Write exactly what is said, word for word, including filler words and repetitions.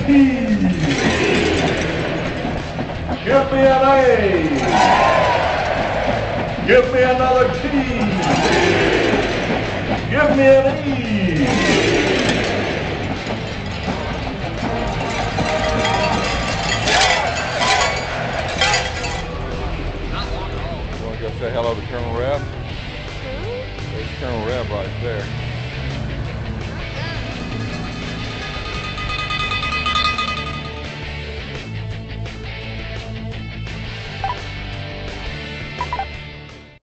T. Give me an A. Give me another T. Give me an E. You want to go say hello to Colonel Reb? There's Colonel Reb right there.